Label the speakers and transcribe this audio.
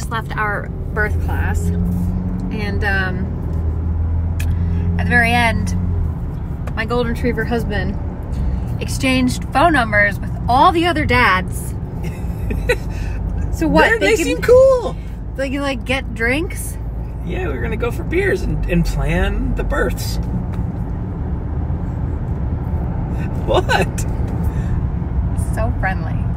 Speaker 1: just left our birth class, and at the very end, my golden retriever husband exchanged phone numbers with all the other dads. So what?
Speaker 2: They seem cool.
Speaker 1: They can like get drinks.
Speaker 2: Yeah, we're gonna go for beers and plan the births. What?
Speaker 1: So friendly.